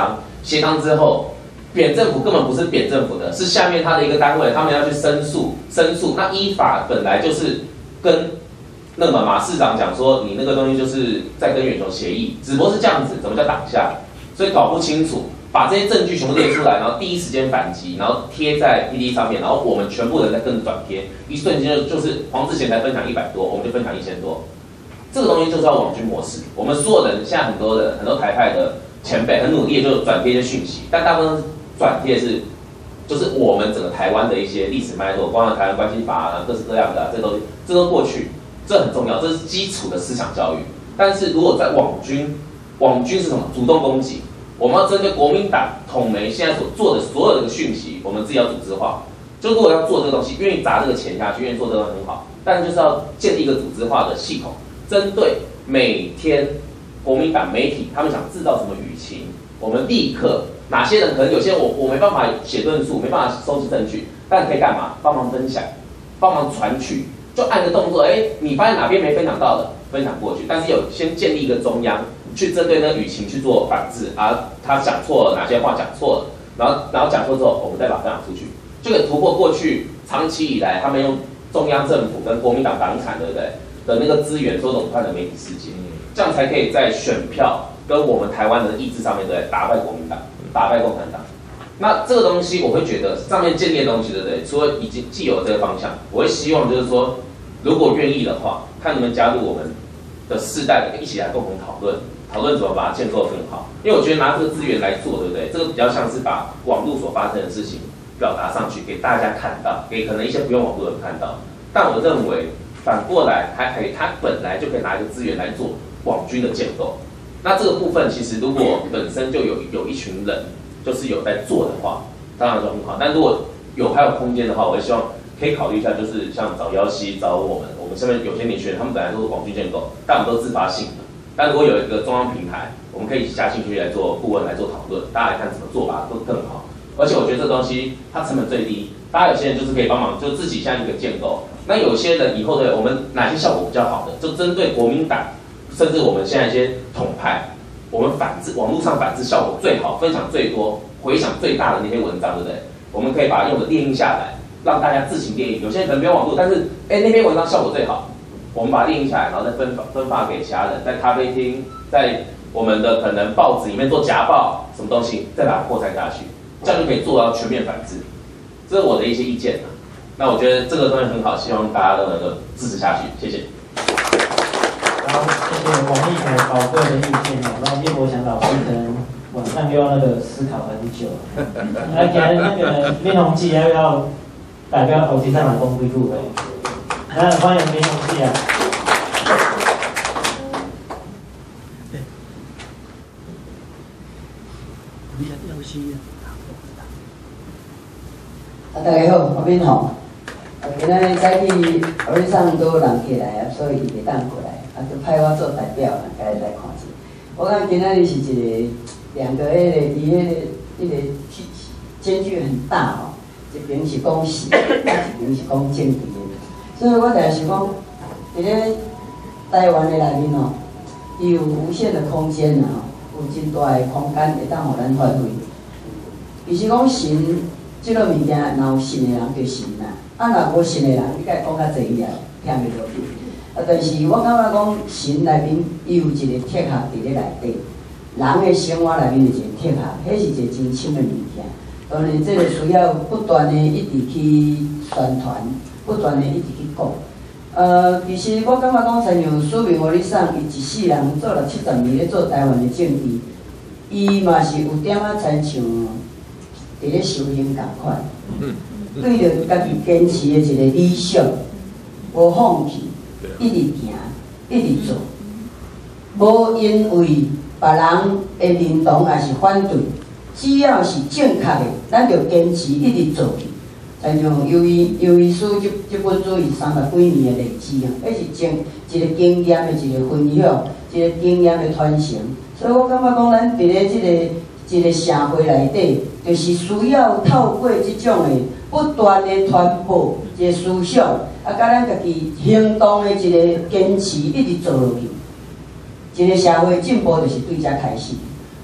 协商之后，扁政府根本不是扁政府的，是下面他的一个单位，他们要去申诉。那依法本来就是跟那个马市长讲说，你那个东西就是在跟远雄协议，只不过是这样子，怎么叫挡下？所以搞不清楚，把这些证据全部列出来，然后第一时间反击，然后贴在 PTT 上面，然后我们全部人在跟着转贴，一瞬间就是黄志贤才分享100多，我们就分享1000多。这个东西就是要网军模式。我们所有人现在很多台派的前辈很努力的就转贴一些讯息，但大部分转贴就是我们整个台湾的一些历史脉络，光了台湾关系法啊，各式各样的啊，这都过去，这很重要，这是基础的思想教育。但是如果在网军是什么？主动攻击。我们要针对国民党统媒现在所做的所有的讯息，我们自己要组织化。就如果要做这个东西，愿意砸这个钱下去，愿意做这个很好，但是就是要建立一个组织化的系统，针对每天国民党媒体他们想制造什么舆情，我们立刻哪些人可能有些我没办法写论述，没办法收集证据，但可以干嘛？帮忙分享，帮忙传去，就按个动作，你发现哪边没分享到的，分享过去，但是有先建立一个中央。去针对那个舆情去做反制啊，他讲错了哪些话讲错了，然后讲错之后，我们再把它分享出去，就可以突破过去长期以来他们用中央政府跟国民党党产，对不对的那个资源所垄断的媒体世界，这样才可以在选票跟我们台湾的意志上面，对不对，打败国民党，打败共产党。那这个东西我会觉得上面建立的东西，对不对？除了已经既有这个方向，我会希望就是说，如果愿意的话，看能不能加入我们的世代一起来共同讨论怎么把它建构得更好。因为我觉得拿这个资源来做，对不对？这个比较像是把网络所发生的事情表达上去，给大家看到，给可能一些不用网络的人看到。但我认为反过来，它本来就可以拿一个资源来做网军的建构。那这个部分其实如果本身就有一群人就是有在做的话，当然就很好。但如果还有空间的话，我也希望可以考虑一下，就是像找姚希找我们身边有些年轻人，他们本来都是网军建构，但我们都自发性的。但如果有一个中央平台，我们可以加进去来做顾问来做讨论，大家来看怎么做法会更好。而且我觉得这东西它成本最低，大家有些人就是可以帮忙，就自己像一个建构。那有些人以后的我们哪些效果比较好的，就针对国民党，甚至我们现在一些统派，我们反制网络上反制效果最好、分享最多、回响最大的那些文章，对不对？我们可以把它用的列印下来，让大家自行列印。有些人可能没有网络，但是那篇文章效果最好。我们把它列印下来，然后再分发给其他人，在咖啡厅，在我们的可能报纸里面做夹报，什么东西，再把它扩散下去，这样就可以做到全面反制。这是我的一些意见。那我觉得这个东西很好，希望大家都能够支持下去，谢谢。 好，谢谢王立凯宝贵的意见哦。然后叶国强老师可能晚上又要思考很久。那今日那个面红记要代表后期上来讲几句话。那欢迎面红记啊。 大家好，我敏宏。今仔早起后日上都有人起来啊，所以伊袂当过来，就派我做代表来看者。我感今仔日是两个伊迄个间距很大哦，一边是讲事，一边是讲政治的。所以我就想讲，伫咧台湾的内面哦，伊有无限的空间呐，有真大的空间会当互咱发挥。其实讲神即个物件，若有信的人就神啦。若无信的人，你甲伊讲较济以后，听袂落去。但是我感觉讲神内面伊有一个贴合伫咧内底，人的生活内面有一个贴合，迄是一个真深的物件。当然，这个需要不断的一直去宣传，不断的一直去讲。其实我感觉讲，像苏明和你送，伊一世人做了70年咧做台湾的政治，伊嘛是有点仔亲像伫咧修行共款。对着家己坚持的一个理想，无放弃，一直行，一直做，无因为别人的认同也是反对，只要是正确的，咱就坚持一直做去。像由于书这本书是300几年的历史啊，迄是一个经验的一个分享，一个经验的传承。所以我感觉讲，咱伫咧一个社会内底，就是需要透过这种的不断的传播一个思想，甲咱家己行动的一个坚持，一直做落去。一个社会进步就是对遮开始。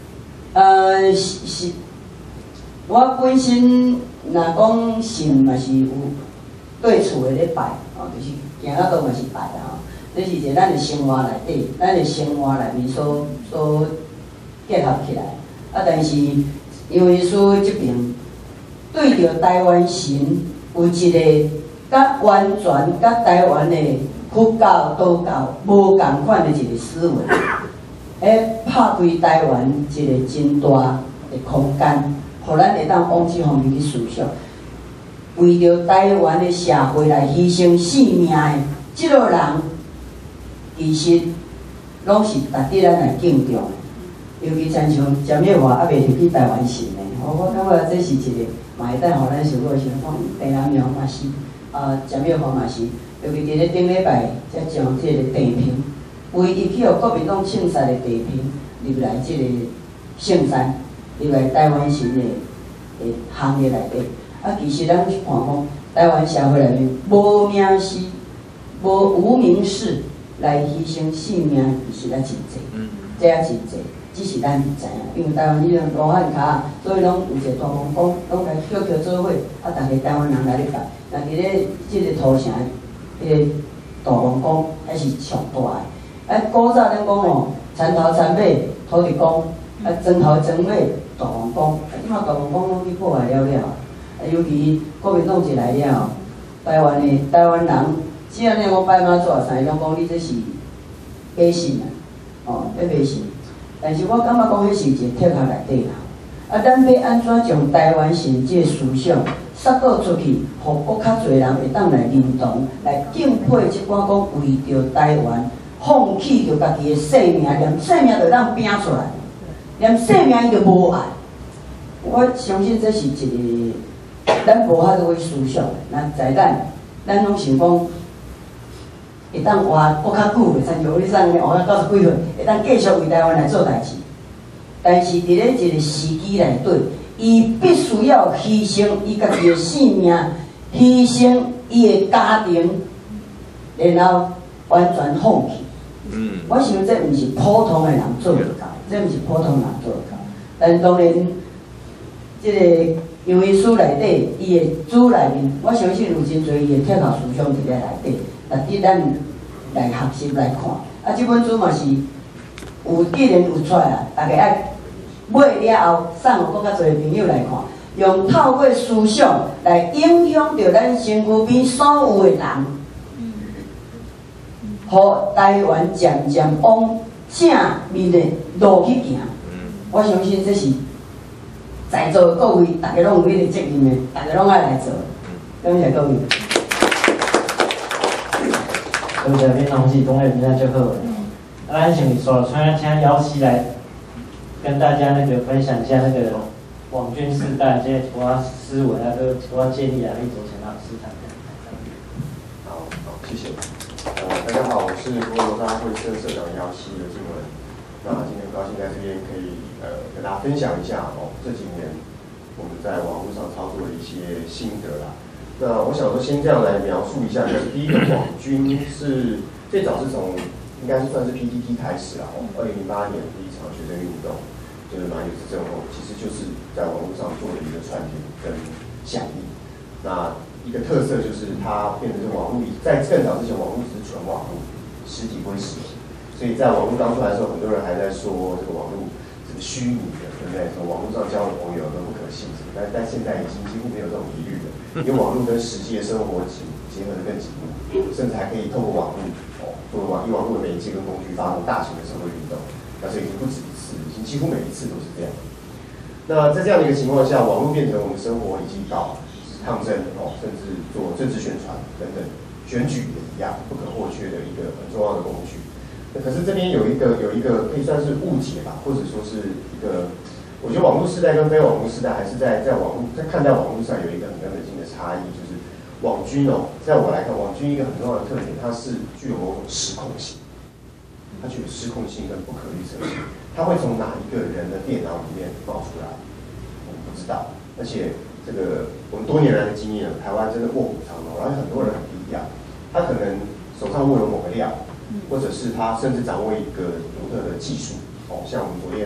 是，我本身若讲信嘛是有对厝的咧拜，就是行到倒嘛是拜啦。这是一个咱的生活内底，咱的生活内面所结合起来。但是因为说这边对着台湾神有一个甲完全甲台湾的佛教、道教无共款的一个思维，拍开台湾一个真大的空间，互咱会当往这方面去思想。为着台湾的社会来牺牲性命的这个人，其实拢是值得咱来敬重的。尤其亲像詹月华还袂入去台湾神的，我感觉这是一个嘛会当互咱想过想讲，陈南苗嘛是，詹月华嘛是，尤其伫咧顶礼拜才将这个地平，唯一去互国民党庆杀的地平入来这个圣山，入来台湾神的行列内底。其实咱去看讲，台湾社会内面无名士、无名士来牺牲性命，其实也真济，这也真济。只是咱唔知影，因为台湾迄种罗汉卡，所以拢有一个大王公，拢来叫做伙，逐个台湾人来咧拜。但伫咧即个土城，迄个大王公还是上大个。古早咱讲哦，田头田尾土地公，庄头庄尾大王公，即马大王公拢去破坏了。尤其国民党一来了，台湾人，只要你讲拜妈祖啊啥，拢讲你这是迷信啊，迷信。但是我感觉讲，迄是一个贴合内底啦。咱要安怎将台湾神这思想撒导出去，互搁较侪人会当来认同，来敬佩即款讲为着台湾放弃着家己的性命，连性命都当拼出来，连性命伊都无爱。我相信这是一个咱无法度去思想的。那在咱拢想讲。会当活搁较久的，像有你上活到90几岁，会当继续为台湾来做代志。但是伫咧一个时机内底，伊必须要牺牲伊家己的性命，牺牲伊的家庭，然后完全放弃。我想这毋是普通的人做得到，这毋是普通人做得到。但当然，这个因为书内底，伊的主内面，我相信有真侪伊的贴合思想伫咧内底。值咱来学习来看，这本书嘛是既然有出来啊，大家爱买了后送互更较侪朋友来看，用透过思想来影响着咱身躯边所有的人，互台湾渐渐往正面的路去行。我相信这是在座各位，大家拢有迄个责任的，大家拢爱来做。感谢各位。 对不对？平常时讲的真正就好。咱想说，请姚希来跟大家分享一下网军世代这些一寡思维啊，都一寡建议啊，你做成老师谈。 好，谢谢。大家好，我是佛罗大会社社长姚希刘静文。那今天很高兴在这边可以跟大家分享一下这几年我们在网络上操作的一些心得啦。那我想说，先这样来描述一下，就是第一个网军是最早是从应该是算是 PTT 开始啦，2008年第一场学生运动，就是马英九执政后，其实就是在网络上做了一个传递跟响应。那一个特色就是它变成是网络，在更早之前，网络只是纯网络，实体不会实体，所以在网络刚出来的时候，很多人还在说这个网络这个虚拟的，对不对？说网络上交的朋友都不可信什么，但现在已经几乎没有这种疑虑了。因为网络跟实际的生活结合得更紧密，甚至还可以透过网络作为以网络的媒介跟工具发动大型的社会运动，那所以已经不止一次，已经几乎每一次都是这样。那在这样的一个情况下，网络变成我们生活以及到抗争甚至做政治宣传等等，选举也一样不可或缺的一个很重要的工具。可是这边有一个可以算是误解吧，或者说是一个。我觉得网络时代跟非网络时代还是在看待网络上有一个很根本性的差异，就是网军在我来看，网军一个很重要的特点，它是具有某种失控性，它具有失控性跟不可预测性，它会从哪一个人的电脑里面冒出来，我们不知道，而且这个我们多年来的经验，台湾真的卧虎藏龙，而且很多人很低调，他可能手上握有某个料，或者是他甚至掌握一个独特的技术，像我们昨天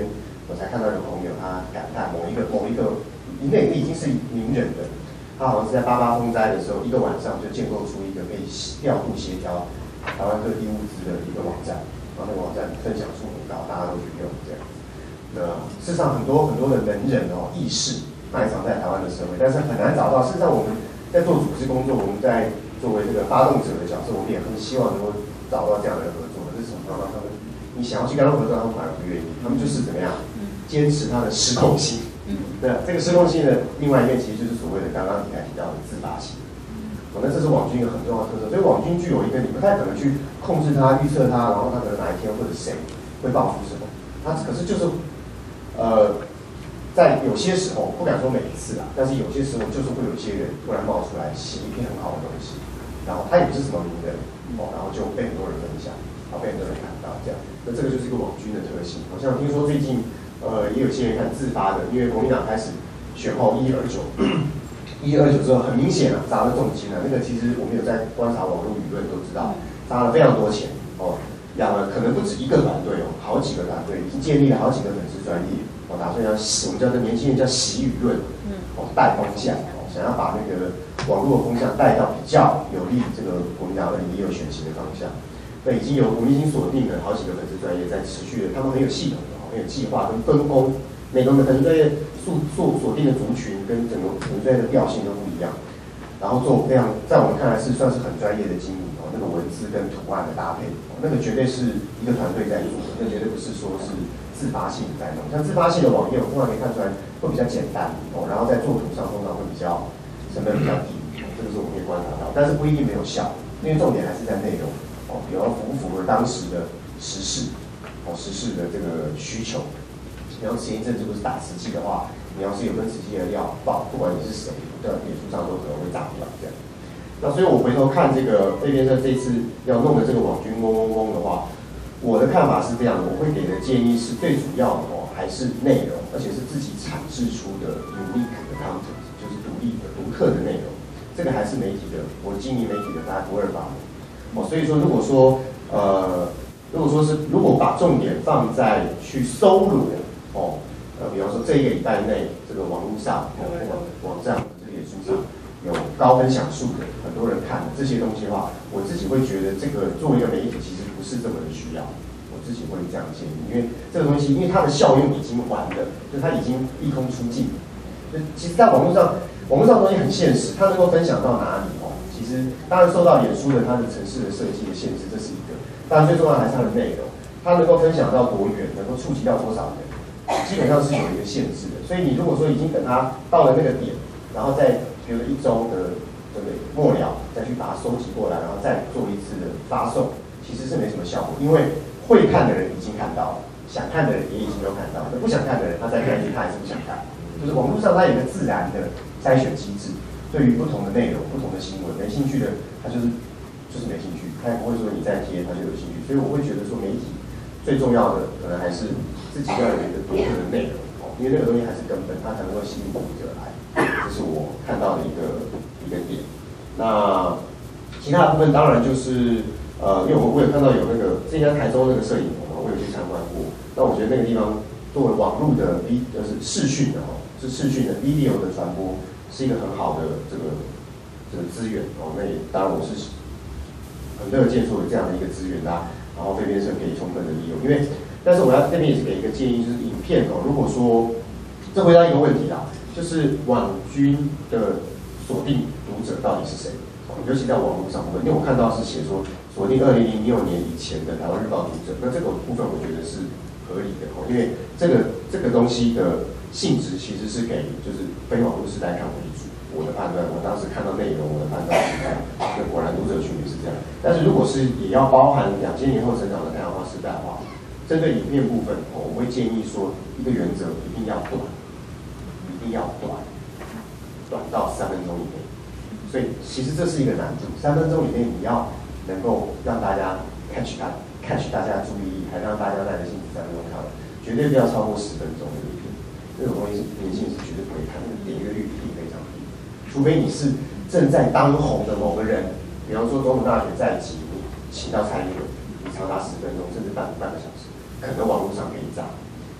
我才看到有朋友他感叹某一个，那个已经是名人的，他好像是在88风灾的时候，一个晚上就建构出一个可以调度协调台湾各地物资的一个网站，然后那个网站分享数很高，大家都去用这样。事实上很多的能人意识埋藏在台湾的社会，但是很难找到。事实上我们在做组织工作，我们在作为这个发动者的角色，我们也很希望能够找到这样的合作。这是什么？他们你想要去跟他们合作，他们反而不愿意，他们就是怎么样坚持他的失控性。对，这个失控性的另外一面，其实就是所谓的刚刚你还提到的自发性。那这是网军一个很重要的特色，所以网军具有一个你不太可能去控制它、预测它，然后它可能哪一天或者谁会爆出什么，它可是就是在有些时候，不敢说每一次啦，但是有些时候就是会有一些人突然冒出来写一篇很好的东西，然后他也不是什么名人然后就被很多人分享，被很多人看到这样，那这个就是一个网军的特性。好像听说最近也有些人看自发的，因为国民党开始选后1129之后，很明显砸了重金那个其实我们有在观察网络舆论都知道，砸了非常多钱养了可能不止一个团队好几个团队，已经建立了好几个粉丝专业打算要我们叫做年轻人叫洗舆论带风向想要把那个网络的风向带到比较有利这个国民党2016选情的方向。那我们已经锁定了好几个粉丝专业在持续的，他们很有系统的很有计划跟分工，每个粉丝专业锁定的族群跟整个粉丝专业的调性都不一样，然后做非常在我们看来是算是很专业的经营那个文字跟图案的搭配那个绝对是一个团队在做的，那绝对不是说是自发性在弄。像自发性的网页，我通常可以看出来会比较简单然后在作图上通常会比较成本比较低这个是我们可以观察到，但是不一定没有效，因为重点还是在内容比如符不符合当时的时事的这个需求。你要前一阵子不是打慈济的话，你要是有跟慈济的料报，不管你是谁，在脸书上都可能会炸掉这样。那所以我回头看这个废编社这次要弄的这个网军嗡的话，我的看法是这样的，我会给的建议是最主要的还是内容，而且是自己产制出的 unique 的 content， 就是独立的、独特的内容。这个还是媒体的，我经营媒体的大概不二法门所以说，如果把重点放在去搜罗比方说这一个礼拜内，这个网络上网站或者脸书上有高分享数的，很多人看的这些东西的话，我自己会觉得这个作为一个媒体，其实不是这么的需要。我自己会这样建议，因为这个东西，因为它的效用已经完了，就它已经一空出尽。就其实，在网络上的东西很现实，它能够分享到哪里其实当然受到脸书的它的城市的设计的限制，这是一个。当然最重要还是它的内容，它能够分享到多远，能够触及到多少人，基本上是有一个限制的。所以你如果说已经等它到了那个点，然后再比如1周的末了，再去把它收集过来，然后再做一次的发送，其实是没什么效果，因为会看的人已经看到了，想看的人也已经都看到了，不想看的人他再看一次他还是不想看。就是网络上它有一个自然的筛选机制，对于不同的内容、不同的新闻，没兴趣的他就是没兴趣，他也不会说你再贴他就有兴趣。所以我会觉得说媒体最重要的可能还是自己要有一个独特的内容因为那个东西还是根本，它才能够吸引读者来。这是我看到的一个点。那其他的部分当然就是因为我有看到有那个之前在台中那个摄影棚我有去参观过。那我觉得那个地方作为网络的就是视讯的是视讯的 video 的传播，是一个很好的这个资源那也当然我是很乐见说有这样的一个资源然后废编社可以充分的利用。但是我要这边也是给一个建议，就是影片如果说这回答一个问题就是网军的锁定读者到底是谁？尤其在网络上部分，因为我看到是写说锁定2006年以前的台湾日报读者，那这个部分我觉得是合理的因为这个东西的性质其实是给就是非网络时代看为主。我的判断，我当时看到内容，我的判断是这样，那果然读者群也是这样。但是如果是也要包含2000年后成长的太阳花时代的话，针对影片部分我会建议说一个原则，一定要短到3分钟以内。所以其实这是一个难度，3分钟以内你要能够让大家 catch 大家注意力，还让大家耐着性子3分钟看完，绝对不要超过10分钟的影片。这种东西年轻人是绝对不会看，那个点阅率一定非常低。除非你是正在当红的某个人，比方说总统大选在即，你请到蔡英文，你长达10分钟甚至半个小时，可能网络上可以炸。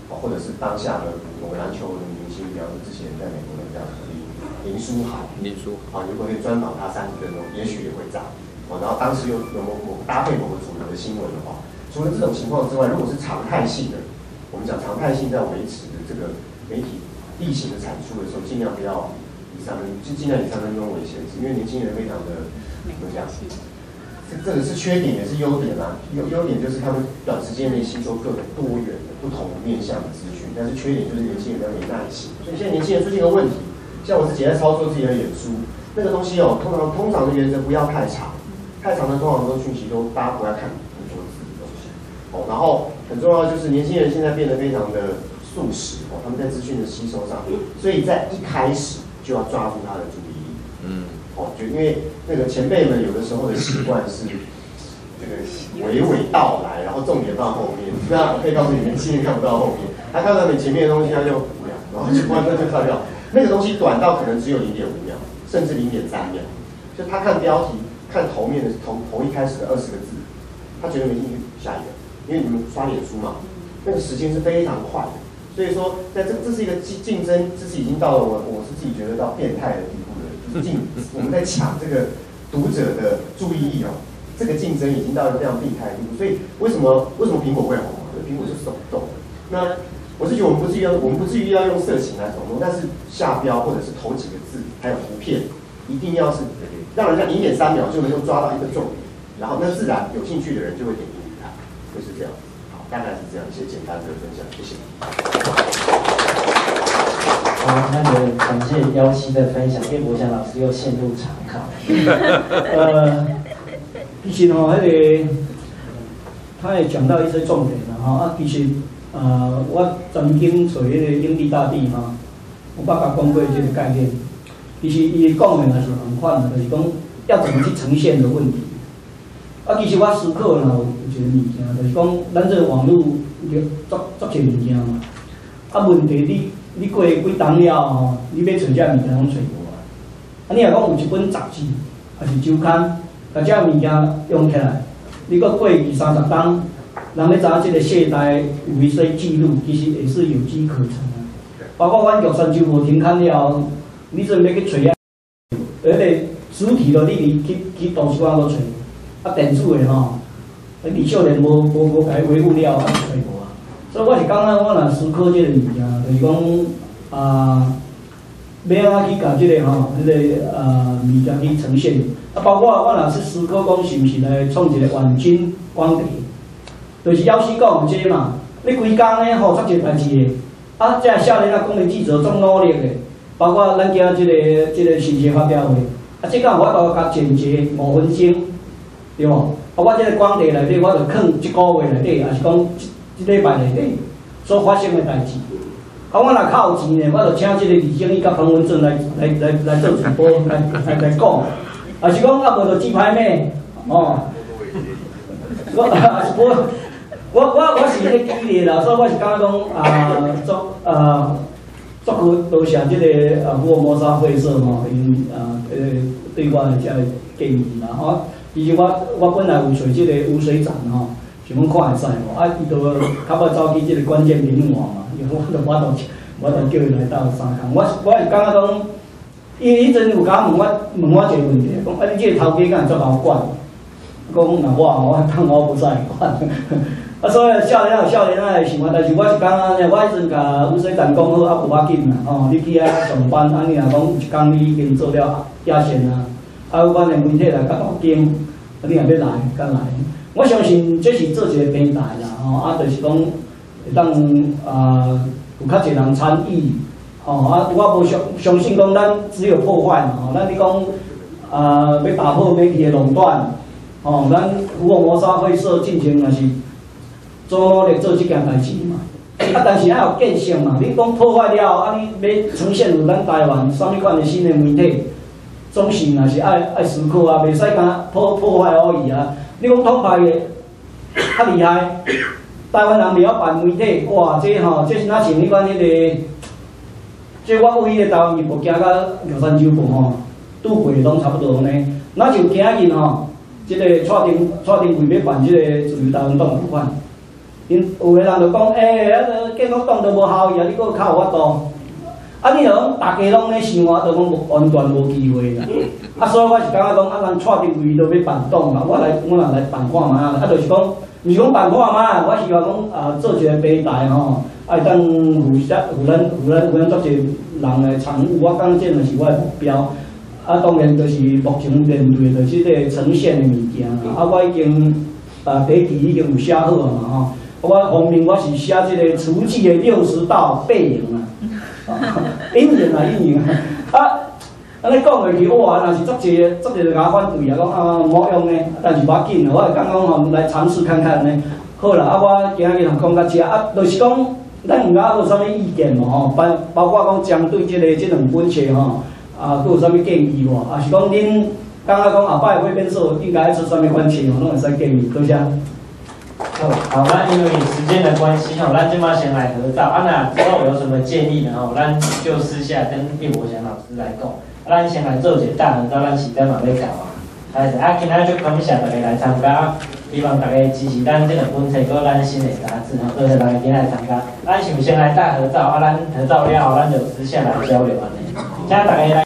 或者是当下的某个篮球的明星，比方说之前在美国那个叫林书豪，如果可以专访他30分钟，也许也会炸。然后当时有某搭配某个主流的新闻的话，除了这种情况之外，如果是常态性的，我们讲常态性在维持的这个媒体例行的产出的时候，尽量不要尽量以3分钟为限制，因为年轻人非常的怎么讲？这个是缺点也是优点啦。优点就是他们短时间内吸收各种多元的不同面向的资讯，但是缺点就是年轻人比较没耐心。所以现在年轻人出现一个问题，像我自己在操作自己的脸书，那个东西通常的原则不要太长，太长的通常很多讯息都大家不要看很多字的东西。然后很重要的就是年轻人现在变得非常的速食他们在资讯的吸收上，所以在一开始就要抓住他的注意力。就因为那个前辈们有的时候的习惯是这个娓娓道来，然后重点放后面。那我可以告诉你，年轻人看不到后面，他看到你前面的东西他就无聊，然后就关就跳掉。那个东西短到可能只有0.5秒，甚至0.3秒。就他看标题、看头面的头一开始的20个字，他觉得没兴趣，下一个。因为你们刷脸书嘛，那个时间是非常快的。所以说，在这是一个竞争，这是已经到了我是自己觉得到变态的地步了。我们在抢这个读者的注意力这个竞争已经到了非常病态的地步。所以为什么苹果会红？苹果是手动的。那我是觉得我们不至于要用色情来手动，但是下标或者是头几个字还有图片，一定要是让人家0.3秒就能够抓到一个重点，然后那自然有兴趣的人就会点进去看，会是这样。好，大概是这样一些简单的分享，谢谢。 好，那个感谢姚希的分享，叶国祥老师又陷入长考。 其实他也讲到一些重点了其实我曾经做那个英利大地我爸爸讲过这个概念。其实伊讲的也是很宽的，就是讲要怎么去呈现的问题。其实我思考有一个物件，就是讲咱这个网络足侪物件嘛。问题你过几冬了你要找这物件拢找无你若讲有一本杂志，还是周刊，把这物件用起来，你搁过20-30冬，人要知影这个世代有一些记录，其实也是有迹可乘包括阮玉山州无停刊了，你阵要去找而且实体的你去图书馆都找，电子的李少年无甲伊维护了，找无所以我是感觉我若思考这个物件，就是讲要安怎去甲这个物件去呈现。包括我若是思考讲是毋是来创一个晚金光碟，就是要死讲这嘛，你规工呢做一代志的，这少年公民记者总努力的，包括咱今这个信息发表会，这个我都甲剪辑5分钟，对无？我这个光碟内底，我就放1个月内底，也是讲这礼拜内底所发生的代志。我若较有钱呢，我就请这个李正义甲彭文正来做直播，来讲。也是讲无就鸡排妹，我是咧激励啦，所以我是感觉讲足多谢这个福尔摩沙会社因对我的这个建议啦其实我本来有找这个吴水展想讲看会使无伊就较尾走去这个关键名画嘛，因为我就叫伊来斗相共，我是感觉讲。伊迄阵有甲问我一个问题，讲你这个头家敢会做老管？讲那我不在管。所以少年仔想法，但是我是感觉我迄阵甲吴水展讲好，无要紧啦，你去上班，你若讲有一工你已经做了野线阮的媒体来甲报警，你若要来，敢来？我相信这是做一个平台啦，就是讲会当有较侪人参与。我无相信讲咱只有破坏嘛，咱你讲要打破媒体的垄断，咱福尔摩沙会社进前也是做努力做这件代志嘛。但是还有建设嘛，你讲破坏了，你要呈现有咱台湾啥物款的新的媒体，总是也是爱思考袂使干破坏而已你讲统派的较厉害，台湾人袂晓办媒体，哇，这是哪像迄款个。即我有迄个台湾日报行到玉山州报拄过拢差不多呢。那就今日即个蔡定贵要办即个自由台湾党有款， 因有个人就讲，建国党都无效益啊，你搁较有法度。啊，你就讲大家拢咧想啊，就讲完全无机会啦。啊，所以我是感觉讲，啊，咱带定位都要办党啦，我若来办看卖啊，就是讲，毋是讲办看卖，我希望讲做一个平台吼，会当互咱足侪人来参与，我感觉这就是我的目标。啊，当然就是目前面对的即个呈现的物件啦。啊，我已经第一题已经有写好啊嘛吼。我方面我是写即个厨具的60道背影啊，阴影啊阴影啊。安尼讲落去，哇，若是足侪就甲我反对啊，讲无用呢。但是无要紧，我会讲吼来尝试看看呢。好啦，啊，我今日同讲到遮啊，就是讲咱有啥物意见无吼？包括讲针对即两本册吼。佫有啥物建议无？啊是讲恁感觉讲后摆会变数应该出啥物款式吼，拢会使建议，多谢。 好，那因为时间的关系吼，咱今嘛先来合照。啊，那之后有什么建议呢？吼，咱就私下跟叶国祥老师来讲。咱先来做一个大合照，咱时间嘛要到啊。开始啊，今仔就感谢大家来参加，希望大家支持咱这两本册，搁咱新的杂志吼，多谢大家今日来参加。咱想先来大合照，啊，咱合照了后，咱就私下来交流安尼。请大家来。